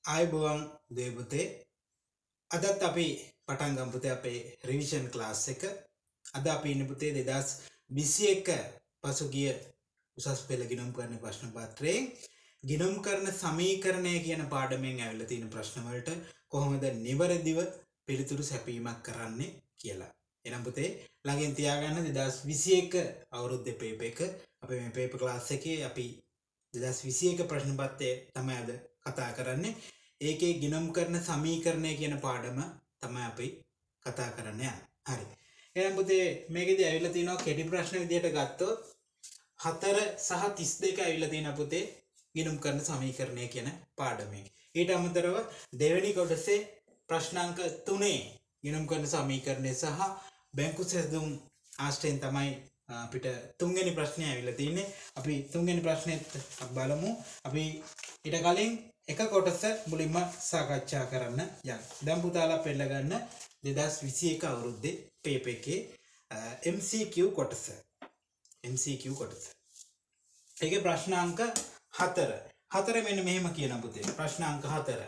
ආයුබෝවන් දේවපුතේ අදත් අපි පටන් ගමු පුතේ අපේ රිවිෂන් ක්ලාස් එක. අද අපි ඉන්නේ පුතේ 2021 පසුගිය උසස් පෙළ ගිණුම් කරන ප්‍රශ්න පත්‍රයේ ගිණුම් කරන සමීකරණය කියන පාඩමෙන් ඇවිල්ලා තියෙන ප්‍රශ්න වලට කොහොමද නිවැරදිව පිළිතුරු සැපීමක් කරන්නේ කියලා. එහෙනම් පුතේ ළඟින් තියාගන්න 2021 අවුරුද්දේ පේපර් එක. අපි මේ පේපර් ක්ලාස් එකේ අපි 2021 ප්‍රශ්න පත්‍රය තමයි අද කතා කරන්නේ. ඒකේ ගිණුම් කරන සමීකරණය කියන පාඩම තමයි අපි කතා කරන්න යන්නේ. හරි. එහෙනම් පුතේ මේකෙදි ඇවිල්ලා තිනවා කෙටි ප්‍රශ්න විදියට ගත්තොත් 4 සහ 32 ඇවිල්ලා තියෙනවා පුතේ ගිණුම් කරන සමීකරණය කියන පාඩමෙන්. ඊට අමතරව දෙවෙනි කොටසේ ප්‍රශ්නාංක 3 ගිණුම් කරන සමීකරණය සහ බැංකු සැලසුම් ආශ්‍රයෙන් තමයි අපිට තුන්වෙනි ප්‍රශ්නේ ඇවිල්ලා තින්නේ. අපි තුන්වෙනි ප්‍රශ්නෙත් බලමු. අපි ඊට කලින් එක කොටස මුලින්ම සාකච්ඡා කරන්න යන්න. දැන් පුතාලා පෙළ ගන්න 2021 අවුරුද්දේ පේපර් එකේ MCQ කොටස. MCQ කොටස. ඒකේ ප්‍රශ්නාංක 4. 4 මෙන්න මෙහෙම කියන පුතේ. ප්‍රශ්නාංක 4.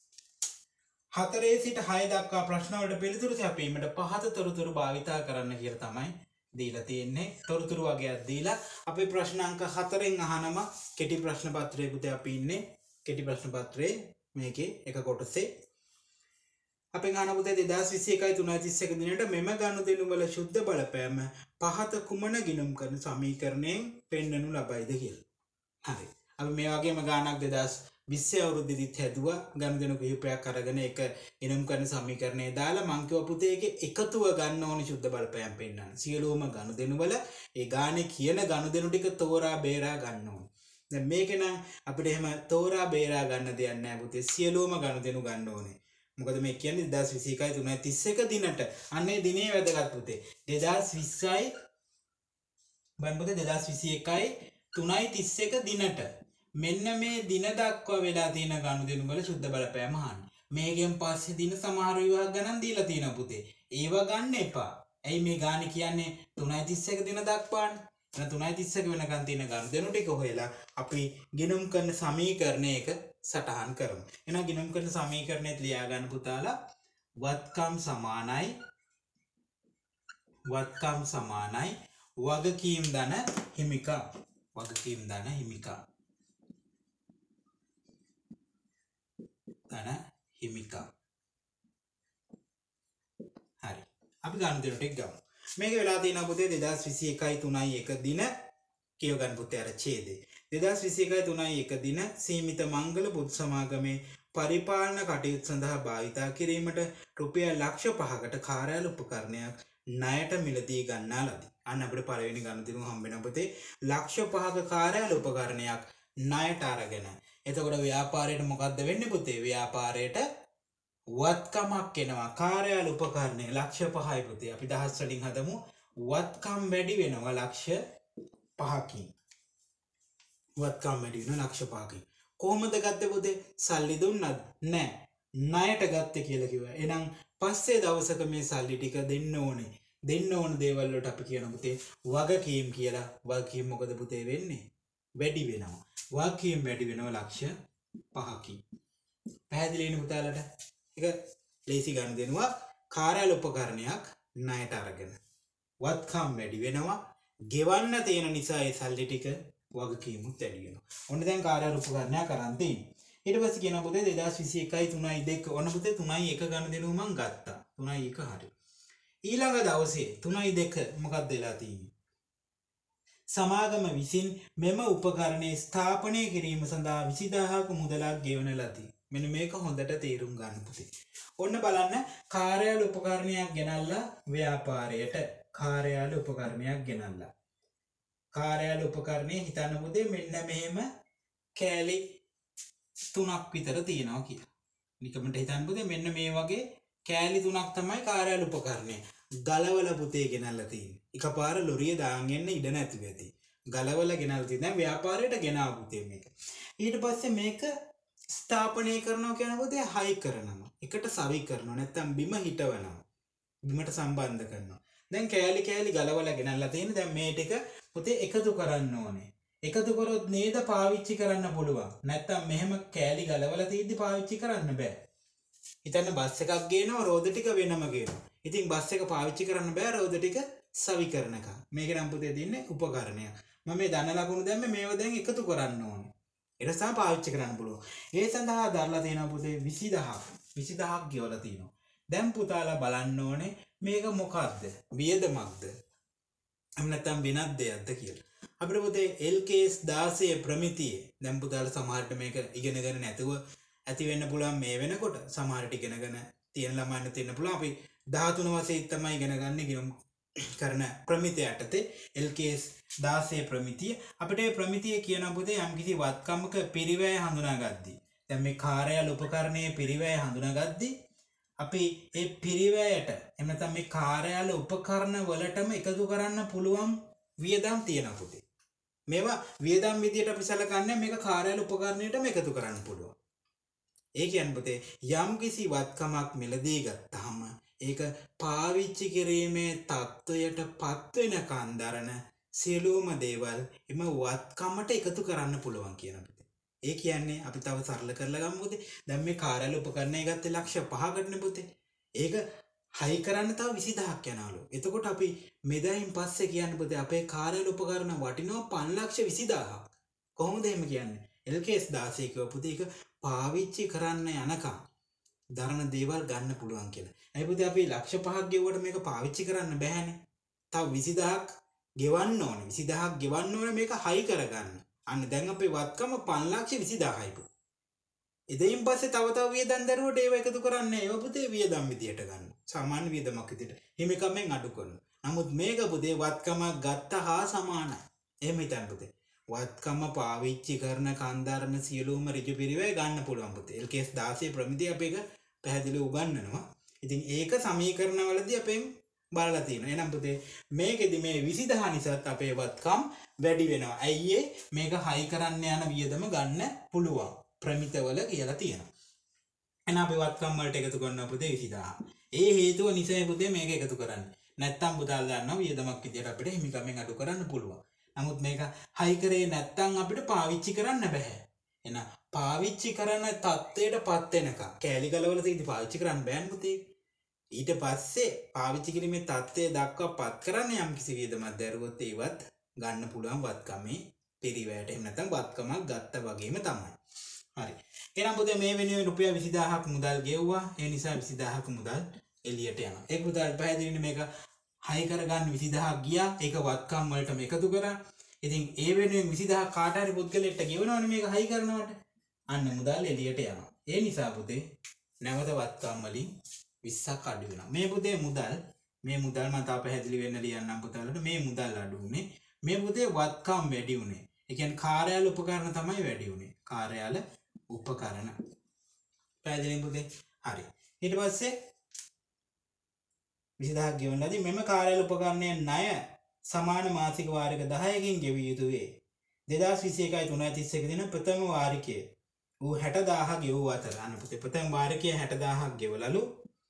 4 සිට 6 දක්වා ප්‍රශ්න වලට පිළිතුරු සැපීමට පහත තොරතුරු භාවිතා කරන්න කියලා තමයි දීලා තියෙන්නේ. තොරතුරු වගේක් දීලා අපි ප්‍රශ්නාංක 4න් අහනම කෙටි ප්‍රශ්න පත්‍රයේ පුතේ අපි ඉන්නේ. කෙටි ප්‍රශ්න පත්‍රයේ මේකේ එක කොටසේ අපෙන් අහන පුතේ 2021 331 දිනට මෙම ගනුදෙනු වල සුද්ධ බලපෑම පහත කුමන ගිණුම් කරන සමීකරණයෙන් පෙන්වනු ලබයිද කියලා. හරි. අපි මේ වගේම ගානක් 2020 අවුරුද්දේදීත් හැදුවා. ගනුදෙනු කිහිපයක් අරගෙන එක ගිණුම් කරන සමීකරණය දාලා මං කිව්වා පුතේ ඒකේ එකතුව ගන්න ඕනේ සුද්ධ බලපෑම පෙන්වන්න. සියලුම ගනුදෙනු වල ඒ ගානේ කියන ගනුදෙනු ටික තෝරා බේරා ගන්න ඕනේ. දැන් මේක නම් අපිට එහෙම තෝරා බේරා ගන්න දෙයක් නැහැ පුතේ. සියලුම ගනුදෙනු ගන්න ඕනේ. මොකද මේ කියන්නේ 2021 331 දිනට. අන්නේ දිනේ වැදගත් පුතේ. 2020යි බලන්න පුතේ 2021යි 331 දිනට. මෙන්න මේ දින දක්වා වෙලා තියෙන ගනුදෙනු වල සුද්ධ බලපෑම අහන්න. මේකෙන් පස්සේ දින සමහර විභාග ගණන් දීලා තියෙනවා පුතේ. ඒව ගන්න එපා. ඇයි මේ ගානේ කියන්නේ 331 දින දක්වානේ. 331 වෙනකන් තියෙන ගනුදෙනු ටික හොයලා අපි ගිණුම් කරන සමීකරණයක සටහන් කරමු. එහෙනම් ගිණුම් කරන සමීකරණයත් ලියා ගන්න පුතාලා. වත්කම් සමානයි වගකීම් ධන හිමිකම්. වගකීම් ධන හිමිකම්. හරි. අපි ගනුදෙනු ටික ගමු. මේක වෙලා තියෙනවා පුතේ 2021 3.1 දින කියව ගන්න පුතේ අර ඡේදේ 2021 3.1 දින සීමිත මංගල බුදු සමාගමේ පරිපාලන කටයුතු සඳහා භාවිතා කිරීමට රුපියල් ලක්ෂ 5කට කාර්යාල උපකරණයක් ණයට මිලදී ගන්නා ලදී. අන්න අපිට පළවෙනි ගනුදෙනුව හම්බ වෙනවා පුතේ ලක්ෂ 5ක කාර්යාල උපකරණයක් ණයට අරගෙන. එතකොට ව්‍යාපාරයට මොකද්ද වෙන්නේ පුතේ? ව්‍යාපාරයට වත්කමක් එනවා. කාර්යාල උපකරණය ලක්ෂ 5යි පුතේ. අපි දහස් වලින් හදමු. වත්කම් වැඩි වෙනවා ලක්ෂ 5කින්. වත්කම් වැඩි වෙනවා ලක්ෂ 5කින්. කොහොමද ගත්තේ පුතේ? සල්ලි දුන්නද? නෑ. ණයට ගත්තේ කියලා කිව්වා. එහෙනම් පස්සේ දවසක මේ සල්ලි ටික දෙන්න ඕනේ. දෙන්න ඕන දේවල් වලට අපි කියන පුතේ වගකීම් කියලා. වගකීම් මොකද පුතේ වෙන්නේ? වැඩි වෙනවා. වගකීම් වැඩි වෙනවා ලක්ෂ 5කින්. පැහැදිලි වෙන පුතාලට? එක ලේසි ගනුදෙනුවක් කාර්යාල උපකරණයක් ණයට අරගෙන වත්කම් වැඩි වෙනවා ගෙවන්න තියෙන නිසා ඒ සල්ලි ටික වගකීමුත් වැඩි වෙනවා. ඔන්න දැන් කාර්යාල උපකරණයක් අරන් තියෙනවා. ඊට පස්සේ කියනවා පුතේ 2021 3.2 ඔන්න පුතේ 3.1 ගනුදෙනුව මං ගත්තා. 3.1 හරි. ඊළඟ දවසේ 3.2 මොකක්ද වෙලා තියෙන්නේ? සමාගම විසින් මෙම උපකරණය ස්ථාපනය කිරීම සඳහා 20000ක මුදලක් ගෙවන ලදී. මෙන්න මේක හොඳට තේරුම් ගන්න පුතේ. ඔන්න බලන්න කාර්යාල උපකරණයක් ගෙනල්ලා ව්‍යාපාරයට කාර්යාල උපකරණයක් ගෙනල්ලා. කාර්යාල උපකරණේ හිතන්න පුතේ මෙන්න මෙහෙම කෑලි 3ක් විතර තියෙනවා කියලා. නිකමට හිතන්න පුතේ මෙන්න මේ වගේ කෑලි 3ක් තමයි කාර්යාල උපකරණය. ගලවලා පුතේ ගෙනල්ලා තියෙන්නේ. එකපාර ලොරිය දාන් යන්න ඉඩ නැතුව ඇති. ගලවලා ගෙනල්ලා තියෙන දැන් ව්‍යාපාරයට ගෙනාව පුතේ මේක. ඊට පස්සේ මේක ස්ථාපනය කරනවා කියන පුතේ හයි කරනවා. එකට සවි කරනවා. නැත්නම් බිම හිටවනවා. බිමට සම්බන්ධ කරනවා. දැන් කෑලි ගලවලා ගෙනල්ලා තියෙන දැන් මේ ටික පුතේ එකතු කරන්න ඕනේ. එකතු කරොත් නේද පාවිච්චි කරන්න පුළුවන්. නැත්තම් මෙහෙම කෑලි ගලවලා තියද්දි පාවිච්චි කරන්න බෑ. හිතන්න බස් එකක් ගේනවා රෝද ටික වෙනම ගේනවා. ඉතින් බස් එක පාවිච්චි කරන්න බෑ රෝද ටික සවි කරනකම්. මේක නම් පුතේ තියෙන්නේ උපකරණයක්. මම මේ ධන ලකුණු දැම්මේ මේව දැන් එකතු කරන්න ඕනේ. ඊට සහ පාවිච්චි කරන්න පුළුවන්. ඒ සඳහා දරලා තියෙනවා පුතේ 20000ක් ගෙවලා තියෙනවා. දැන් පුතාලා බලන්න ඕනේ මේක මොකක්ද? වියදමක්ද? එහෙම නැත්නම් වෙනත් දෙයක්ද කියලා. අපිට පුතේ LKS 16 ප්‍රමිතිය දැන් පුතාලා සමහරට මේක ඉගෙනගෙන නැතුව ඇති වෙන්න පුළුවන් මේ වෙනකොට. සමහරට ඉගෙනගෙන තියෙන ළමයින්ට තියෙන්න පුළුවන්. අපි 13 වසරේ තමයි ඉගෙන ගන්න ගියොම් කරන ප්‍රමිතිය යටතේ LKS 16 ප්‍රමිතිය. අපිට මේ ප්‍රමිතිය කියන පුතේ යම්කිසි වත්කමක පිරිවැය හඳුනාගද්දී දැන් මේ කාර්යාල උපකරණයේ පිරිවැය හඳුනාගද්දී අපි ඒ පිරිවැයට එහෙම නැත්නම් මේ කාර්යාල උපකරණ වලටම එකතු කරන්න පුළුවන් වියදම් තියෙනවා පුතේ. මේවා වියදම් විදියට අපි සැලකන්නේ මේක කාර්යාල උපකරණයටම එකතු කරන්න පුළුවන්. ඒ කියන්නේ පුතේ යම්කිසි වත්කමක් මිලදී ගත්තාම ඒක පාවිච්චි කිරීමේ තත්වයට පත් වෙනකන් දරන සියලුම දේවල් එම වත්කමට එකතු කරන්න පුළුවන් කියන පුතේ. ඒ කියන්නේ අපි තව සරල කරලා ගමු පුතේ. දැන් මේ කාර්යාල උපකරණය ගත්තේ ලක්ෂ 5කටනේ පුතේ. ඒක හයි කරන්න තව 20000ක් යනවලු. එතකොට අපි මෙදායින් පස්සේ කියන්නේ පුතේ අපේ කාර්යාල උපකරණ වටිනවා 520000ක්. කොහොමද එහෙම කියන්නේ? LKS 16 කියව පුතේ ඒක පාවිච්චි කරන්න යනකම් දරන දේවල් ගන්න පුළුවන් කියලා. ඒ පුතේ අපි ලක්ෂ 5ක් ගෙවුවට මේක පාවිච්චි කරන්න බෑනේ. තව 20000ක් ගෙවන්න ඕනේ. 20000ක් ගෙවන්න ඕනේ මේක හයි කරගන්න. අන්න දැන් අපේ වත්කම 520000යි පුතේ. එදින් පස්සේ තව වියදම් දරුවට ඒව එකතු කරන්නේ ඒව පුතේ වියදම් විදියට ගන්න. සාමාන්‍ය වියදමක් විදියට. හිමිකමෙන් අඩු කරනවා. නමුත් මේක පුතේ වත්කමක් ගත්ත හා සමානයි. එහෙම හිතන්න පුතේ. වත්කම පාවිච්චි කරන කන්දරන සියලුම ඍජු පිරිවැය ගන්න පුළුවන් පුතේ. LKS 16 ප්‍රමිතිය අපි එක පැහැදිලිව උගන්වනවා. ඉතින් ඒක සමීකරණවලදී අපෙන් බලලා තියෙනවා. එහෙනම් පුතේ මේකෙදි මේ 20000 නිසාත් අපේ වත්කම් වැඩි වෙනවා. ඇයි මේක හයි කරන්න යන වියදම ගන්න පුළුවන්. ප්‍රමිතවල කියලා තියෙනවා. එහෙනම් අපි වත්කම් වලට එකතු කරනවා පුතේ 20000. ඒ හේතුව නිසා පුතේ මේක එකතු කරන්නේ. නැත්තම් පුතාලා දන්නවා වියදමක් විදියට අපිට හිමිකමෙන් අඩු කරන්න පුළුවන්. නමුත් මේක හයි කරේ නැත්තම් අපිට පාවිච්චි කරන්න බෑ. එහෙනම් පාවිච්චි කරන තත්ත්වයට පත් වෙනකම් කෑලි ගලවල තියෙදි පාවිච්චි කරන්න බෑනේ පුතේ. ඊට පස්සේ පාවිච්චි කිරීමේ තත්ත්වය දක්වා පත් කරන්න යම් කිසි වියදමක් දැරුවොත් ඒවත් ගන්න පුළුවන් වත්කමේ පිරිවැයට. එහෙම නැත්නම් වත්කමක් ගත්තා වගේම තමයි. හරි. එහෙනම් පුතේ මේ වෙනුවෙන් රුපියල් 20000ක් මුදල් ගෙවුවා. ඒ නිසා 20000ක මුදල් එළියට යනවා. ඒක පුතාට පැහැදිලිනේ මේක හයි කරගන්න 20000ක් ගියා. ඒක වත්කම් වලටම එකතු කරා. ඉතින් ඒ වෙනුවෙන් 20000ක් කාට හරි පුද්ගලෙක්ට ගෙවනවනේ මේක හයි කරනවට. අන්න මුදල් එළියට යනවා. ඒ නිසා පුතේ නැවත වත්කම් වලින් 20ක් අඩු වෙනවා. මේ පුතේ මුදල් මම තාම පැහැදිලි වෙන්න ලියන්නම් පුතාලට. මේ මුදල් අඩු උනේ. මේ පුතේ වත්කම් වැඩි උනේ. ඒ කියන්නේ කාර්යාල උපකරණ තමයි වැඩි උනේ. කාර්යාල උපකරණ. පැහැදිලිද පුතේ? හරි. ඊට පස්සේ 20000ක් ගෙවන්නදී මෙම කාර්යාල උපකරණයේ ණය සමාන මාසික වාරික 10කින් ගෙවිය යුතු වේ. 2021 දින ප්‍රථම වාරිකයේ ඌ 60000 ගෙවුව අතර අන්න පුතේ ප්‍රථම වාරිකයේ 60000ක් ගෙවලලු.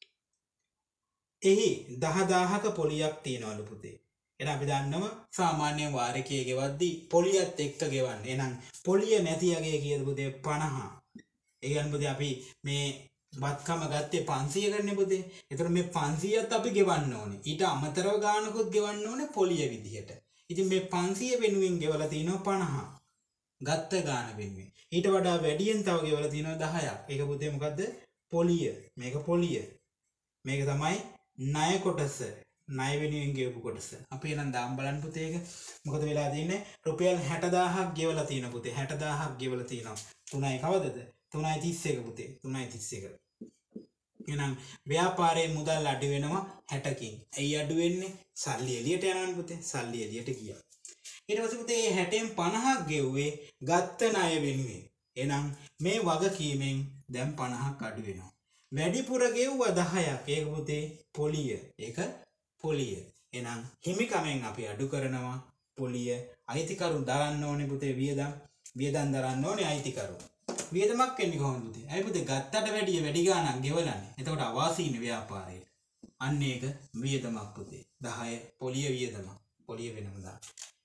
එහි 10000ක පොලියක් තියනවලු පුතේ. එහෙනම් අපි දන්නවා සාමාන්‍ය වාරිකයේ ගෙවද්දී පොලියත් එක්ක ගෙවන්නේ. එහෙනම් පොලිය නැති යගේ කීයද පුතේ 50. ඒ කියන්නේ පුතේ අපි මේ වත්කම ගත්තේ 500කනේ පුතේ. ඒතර මේ 500ත් අපි ගෙවන්න ඕනේ. ඊට අමතරව ගානකුත් ගෙවන්න ඕනේ පොලිය විදිහට. ඉතින් මේ 500 වෙනුවෙන් ගෙවලා තිනවා 50. ගත්ත ගාන වෙනුවෙන්. ඊට වඩා වැඩියෙන් තව ගෙවලා තිනවා 10ක්. ඒක පුතේ මොකද්ද? පොලිය. මේක පොලිය. මේක තමයි ණය කොටස. ණය වෙනුවෙන් ගෙවපු කොටස. අපි එනම් දාම් බලන්න පුතේ ඒක. මොකද වෙලා තියෙන්නේ? රුපියල් 60000ක් ගෙවලා තිනවා පුතේ. 60000ක් ගෙවලා තිනවා. 3යි කවදද? 3.31 පුතේ 3.31. එහෙනම් ව්‍යාපාරයේ මුදල් අඩු වෙනවා 60කින්. ඇයි අඩු වෙන්නේ? සල්ලි එළියට යනවනේ පුතේ. සල්ලි එළියට ගියා. ඊට පස්සේ පුතේ 60න් 50ක් ගෙව්වේ ගත්ත ණය වෙනුවෙන්. එහෙනම් මේ වගකීමෙන් දැන් 50ක් අඩු වෙනවා. වැඩිපුර ගෙව්වා 10ක්. ඒක පුතේ පොලිය. ඒක පොලිය. එහෙනම් හිමිකමෙන් අපි අඩු කරනවා පොලිය. අයිතිකරු දරන්න ඕනේ පුතේ වියදම් දරන්න ඕනේ අයිතිකරු. වියදමක් වෙන්නේ කොහොමද පුතේ? අය පුතේ ගත්තට වැඩිය වැඩි ගාණක් ගෙවලානේ. එතකොට අවාසීනේ ව්‍යාපාරයේ. අන්න ඒක වියදමක් පුතේ. 10 පොලිය වියදමක්. පොලිය වෙනම දාන්න.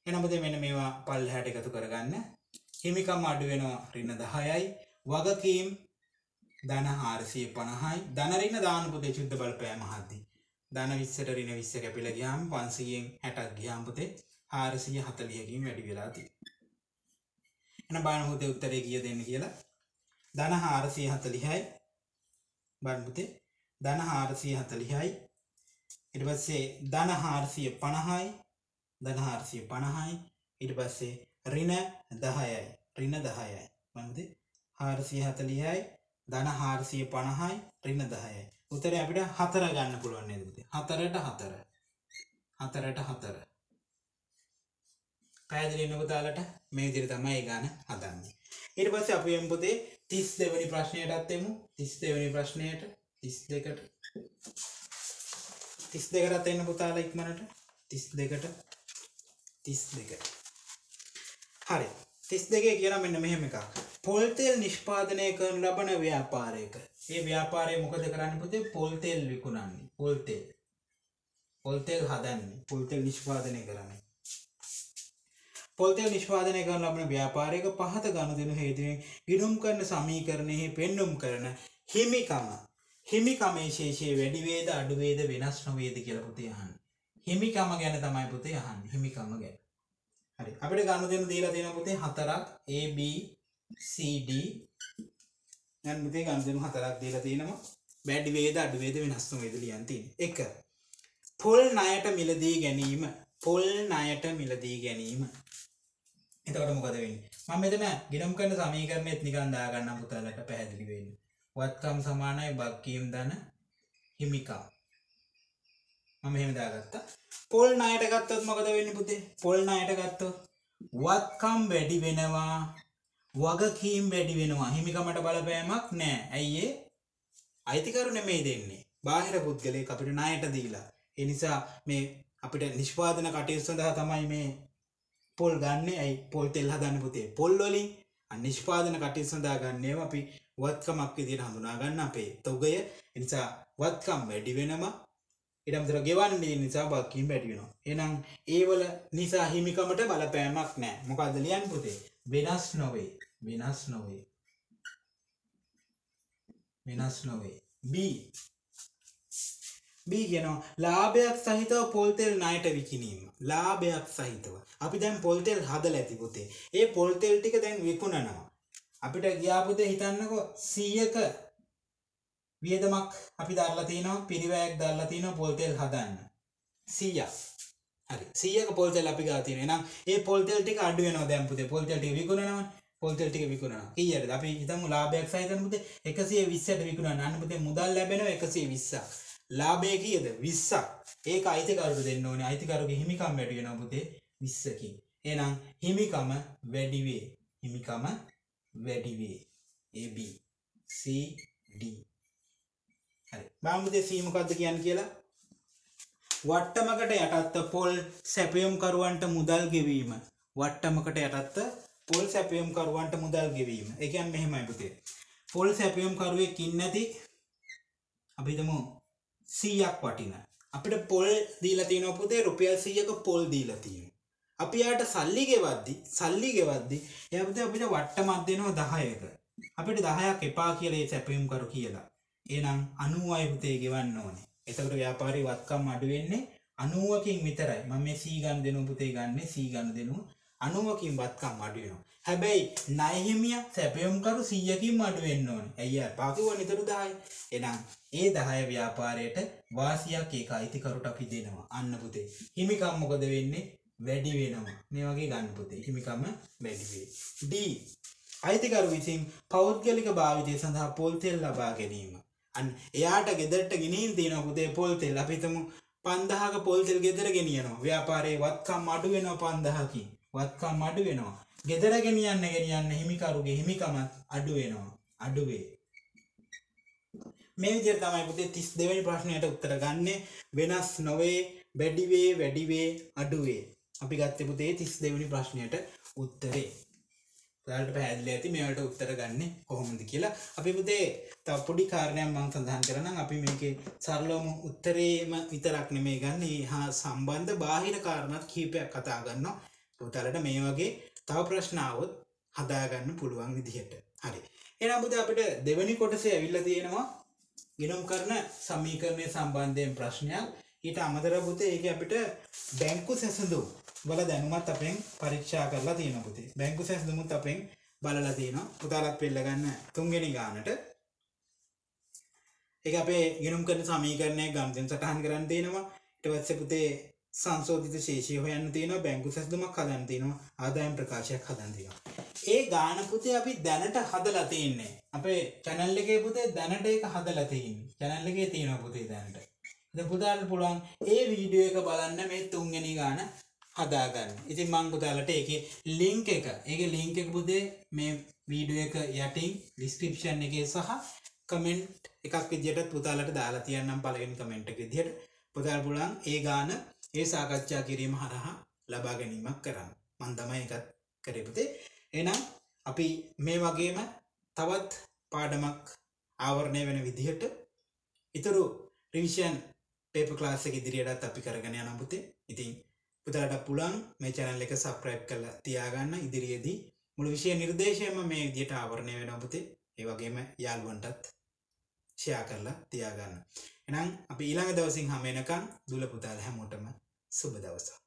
එහෙනම් පුතේ මෙන්න මේවා පල්ලෙහාට එකතු කරගන්න. හිමිකම් අඩු වෙනවා ඍණ 10යි. වගකීම් ධන 450යි. ධන ඍණ දාන පුතේ චුද්ධ බලපෑම හද්දි. ධන 20ට ඍණ 20 කැපිලා ගියාම 500න් 60ක් ගියාම පුතේ 440කින් වැඩි වෙලා තියෙනවා. එහෙනම් බලන්න පුතේ උත්තරේ කීය දෙන්න කියලා. ධන 440යි. බලන්න පුතේ ධන 440යි. ඊට පස්සේ ධන 450යි. ධන 450යි. ඊට පස්සේ ඍණ 10යි. ඍණ 10යි. බලන්න පුතේ 440යි. ධන 450යි. ඍණ 10යි. උත්තරේ අපිට 4 ගන්න පුළුවන් නේද පුතේ? 4ට 4. 4ට 4. පැහැදිලි නේද පුතාලට? මේ විදිහට තමයි ගන්න හදන්නේ. ඊට පස්සේ අපි යමු පුතේ 32 වෙනි ප්‍රශ්නයටත් එමු. 32 වෙනි ප්‍රශ්නයට 32ට 32ට එන්න පුතාලා ඉක්මනට 32ට 32. හරි. 32 කියන මෙන්න මෙහෙම එකක්. පොල් තෙල් නිෂ්පාදනය කරන ලබන ව්‍යාපාරයක. මේ ව්‍යාපාරය මොකද කරන්නේ පුතේ? පොල් තෙල් විකුණන්නේ. පොල් තෙල්. පොල් තෙල් හදන්නේ. පොල් තෙල් නිෂ්පාදනය කරන්නේ. පොල් තෙල් නිෂ්පාදනය කරන ලබන ව්‍යාපාරයක පහත ගනුදෙනු හේතුවෙන් ගිණුම් කරන සමීකරණයෙහි පෙන්눔 කරන හිමිකම. හිමිකමේ ශේෂය වැඩි වේද අඩු වේද වෙනස් නොවේද කියලා පුතේ අහන්නේ. හිමිකම ගැන තමයි පුතේ අහන්නේ. හිමිකම ගැන. හරි. අපිට ගනුදෙනු දීලා තියෙනවා පුතේ 4ක් A B C D. දැන් පුතේ ගනුදෙනු 4ක් දීලා තියෙනවා. වැඩි වේද අඩු වේද වෙනස් නොවේද ලියන්න තියෙන්නේ. 1. පොල් ණයට මිලදී ගැනීම. පොල් ණයට මිලදී ගැනීම. එතකොට මොකද වෙන්නේ? මම මෙතන ගිණුම් කරන සමීකරණෙත් නිකන් දාගන්නම් පුතාලට පැහැදිලි වෙන්න. වත්කම් සමානයි වගකීම් ධන හිමිකම්. මම එහෙම දාගත්තා. පොල් ණයට ගත්තොත් මොකද වෙන්නේ පුතේ? පොල් ණයට ගත්තොත් වත්කම් වැඩි වෙනවා, වගකීම් වැඩි වෙනවා. හිමිකමට බලපෑමක් නැහැ. ඇයි ඒ? අයිතිකරු නෙමෙයි දෙන්නේ. බාහිර පුද්ගලයෙක් අපිට ණයට දීලා. ඒ නිසා මේ අපිට නිෂ්පාදන කටයුතු සඳහා තමයි මේ පොල් ගන්න. ඇයි පොල් තෙල් හදන්න පුතේ? පොල් වලින් නිෂ්පාදන කටයුතු සඳහා ගන්නේම අපි වත්කමක් විදිහට හඳුනා ගන්න අපේ තොගය. ඒ නිසා වත්කම් වැඩි වෙනවා. ඊට අමතරව ගෙවන්න දෙන නිසා වගකීම් වැඩි වෙනවා. එහෙනම් ඒවල නිසා හිමිකමට බලපෑමක් නැහැ. මොකද්ද ලියන්නේ පුතේ? වෙනස් නොවේ. වෙනස් නොවේ. වෙනස් නොවේ. B කියනවා ලාභයක් සහිතව පොල් තෙල් ණයට විකිණීම. ලාභයක් සහිතව. අපි දැන් පොල් තෙල් හදලා ඇති පුතේ. ඒ පොල් තෙල් ටික දැන් විකුණනවා. අපිට ගියා පුතේ හිතන්නකෝ 100ක වියදමක් අපි දාලා තිනවා, පිරිවැයක් දාලා තිනවා පොල් තෙල් හදන්න. 100ක්. හරි. 100ක පොල් තෙල් අපි ගාලා තිනවා. එහෙනම් ඒ පොල් තෙල් ටික අඩු වෙනවා දැන් පුතේ. පොල් තෙල් ටික විකුණනවානේ. පොල් තෙල් ටික විකුණනවා. කීයටද? අපි හිතමු ලාභයක් සහිතව පුතේ 120ට විකුණනවා. අන්න පුතේ මුදල් ලැබෙනවා 120ක්. ලාභය කීයද? 20ක්. ඒක අයිතිකරුට දෙන්න ඕනේ. අයිතිකරුගේ හිමිකම් වැඩි වෙනවා පුතේ 20කින්. එහෙනම් හිමිකම වැඩි වේ. හිමිකම වැඩි වේ. A B C D. හරි. බලමු පුතේ C මොකද්ද කියන්නේ කියලා. වට්ටමකට යටත්ව පොල් සැපයුම් කරුවන්ට මුදල් ගෙවීම. වට්ටමකට යටත්ව පොල් සැපයුම් කරුවන්ට මුදල් ගෙවීම. ඒ කියන්නේ මෙහෙමයි පුතේ. පොල් සැපයුම් කරුවෙක් ඉන්නේ නැති අපි හිතමු 100ක් වටින. අපිට පොල් දීලා තියෙනවා පුතේ රුපියල් 100ක පොල් දීලා තියෙනවා. අපි යාට සල්ලි ගෙවද්දි එයා පුතේ අපිට වට්ටමක් දෙනවා 10ක. අපිට 10ක් එපා කියලා ඒ සැපයුම් කරු කියලා. එහෙනම් 90යි පුතේ ගෙවන්න ඕනේ. එතකොට ව්‍යාපාරී වත්කම් අඩු වෙන්නේ 90කින් විතරයි. මම මේ C ගන්න දෙනුව පුතේ ගන්නෙ C ගන්න දෙනුව 90කින් වත්කම් අඩු වෙනවා. හැබැයි ණය හිමියා සැපයුම් කරු 100කින් අඩු වෙන්න ඕනේ. ඇයි යා පාකිවුවා නිතර 10යි. එහෙනම් ඒ 10 ව්‍යාපාරයට වාසියක් ඒක අයිතිකරුට අපි දෙනවා. අන්න පුතේ. හිමිකම් මොකද වෙන්නේ? වැඩි වෙනවා. මේ වගේ ගන්න පුතේ. හිමිකම වැඩි වේ. D අයිතිකරු විසින් පෞද්ගලික භාවිතය සඳහා පොල් තෙල් ලබා ගැනීම. අන්න එයාට ගෙදරට ගෙනින් තියෙනවා පුතේ පොල් තෙල්. අපි හිතමු 5000ක පොල් තෙල් ගෙදර ගෙනියනවා. ව්‍යාපාරයේ වත්කම් අඩු වෙනවා 5000කින්. වත්කම් අඩු වෙනවා. ගෙදර ගෙනියන්න හිමිකරුගේ හිමිකමත් අඩු වෙනවා. අඩු වේ. මේ විදිහට තමයි පුතේ 32 වෙනි ප්‍රශ්නයට උත්තර ගන්න. වෙනස් නොවේ, වැඩි වේ, අඩු වේ. අපි ගත්තේ පුතේ 32 වෙනි ප්‍රශ්නයට උත්තරේ. ඔයාලට පැහැදිලි ඇති මේවට උත්තර ගන්න කොහොමද කියලා. අපි පුතේ තව පොඩි කාරණයක් මම සඳහන් කරනම් අපි මේකේ සරලවම උත්තරේම විතරක් නෙමෙයි ගන්න. හා සම්බන්ධ බාහිර කාරණාත් කිහිපයක් කතා කරනවා. පුතාලට මේ වගේ තව ප්‍රශ්න આવොත් හදාගන්න පුළුවන් විදිහට. හරි. එහෙනම් පුතා අපිට දෙවෙනි කොටසේ ඇවිල්ලා තියෙනවා ගිණුම් කරන සමීකරණය සම්බන්ධයෙන් ප්‍රශ්නයක්. ඊට අමතරව පුතේ ඒකේ අපිට බැංකු සැසඳුම් වල දැනුමත් අපෙන් පරීක්ෂා කරලා තියෙනවා පුතේ. බැංකු සැසඳුමුත් අපෙන් බලලා තියෙනවා. පුතාලත් පෙළ ගන්න තුන්වෙනි ගානට. ඒක අපේ ගිණුම් කරන සමීකරණයේ ගණිතෙන් සටහන් කරන්න තියෙනවා. ඊට පස්සේ පුතේ සංශෝධිත ශේෂය හොයන්න තියෙනවා, බැංකු සැසඳුමක් හදන්න තියෙනවා, ආදායම් ප්‍රකාශයක් හදන්න තියෙනවා. ඒ ගාන පුතේ අපි දැනට හදලා තියෙන්නේ. අපේ channel එකේ පුතේ දැනට ඒක හදලා තියෙන්නේ. channel එකේ තියෙනවා පුතේ දැනට. ඉතින් පුතාලට පුළුවන් ඒ වීඩියෝ එක බලන්න මේ තුන්වෙනි ගාන හදාගන්න. ඉතින් මම පුතාලට ඒකේ link එක පුතේ මේ වීඩියෝ එක යටින් description එකේ සහ comment එකක් විදියට පුතාලට දාලා තියන්නම් පළවෙනි comment එක විදියට. පුතාලට පුළුවන් ඒ ගාන ඒ සාකච්ඡා කිරීම හරහා ලබා ගැනීමක් කරන්න. මම තමයි ඒකත් කරේ පුතේ. එහෙනම් අපි මේ වගේම තවත් පාඩමක් ආවරණය වෙන විදිහට ඊතරු රිවිෂන් පේපර් ක්ලාස් එක ඉදිරියටත් අපි කරගෙන යනවා පුතේ. ඉතින් පුතාලට පුළුවන් මේ channel එක subscribe කරලා තියාගන්න. ඉදිරියේදී මුළු විෂය නිර්දේශයම මේ විදිහට ආවරණය වෙනවා පුතේ. ඒ වගේම යාළුවන්ටත් share කරලා තියාගන්න. එහෙනම් අපි ඊළඟ දවසින් හැම වෙනකන් දුල පුතාලා හැමෝටම සුබ දවසක්.